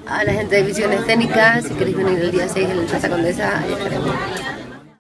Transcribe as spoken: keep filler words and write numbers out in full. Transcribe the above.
a la gente de Visiones Escénicas, si queréis venir el día seis en la Plaza Condesa, ahí estaremos.